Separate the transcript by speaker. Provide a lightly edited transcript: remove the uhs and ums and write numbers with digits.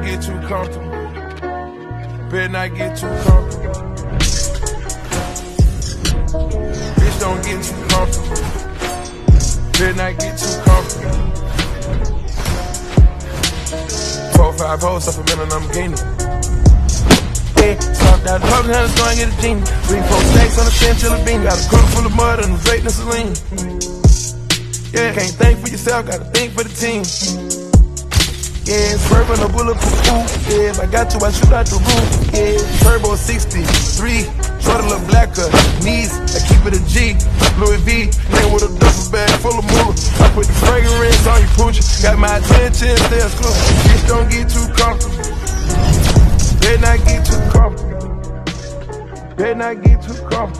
Speaker 1: get too comfortable. Better not get too comfortable. Bitch, don't get too comfortable. Better not get too comfortable. 4 or 5 hoes off a minute, I'm gaining. Yeah, stopped out the public, had to go and get a genie. 3, 4 stacks on the 10 till a bean. Got a cooler full of mud and a vape and saline. Yeah, can't think for yourself, gotta think for the team. Yeah, swerving a bulletproof. Yeah, if I got to, I shoot out the roof. Yeah, turbo 63, short a little blacker. Knees, I keep it a G. Louis V, came with a duffel bag full of moolah. I put the fragrance on your pooch. Got my attention, stay exclusive. Bitch, don't get too comfortable. Better not get too comfortable. Better not get too comfortable.